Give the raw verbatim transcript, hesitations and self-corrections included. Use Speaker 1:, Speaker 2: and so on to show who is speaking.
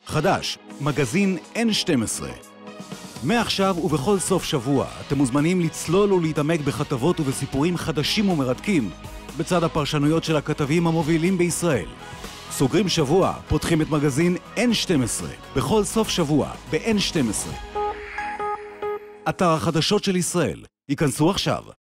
Speaker 1: חדש, מגזין אן שתים עשרה. מעכשיו ובכל סוף שבוע אתם מוזמנים לצלול ולהתעמק בכתבות ובסיפורים חדשים ומרתקים בצד הפרשנויות של הכתבים המובילים בישראל. סוגרים שבוע, פותחים את מגזין אן שתים עשרה, בכל סוף שבוע ב-אן שתים עשרה. אתר החדשות של ישראל, ייכנסו עכשיו.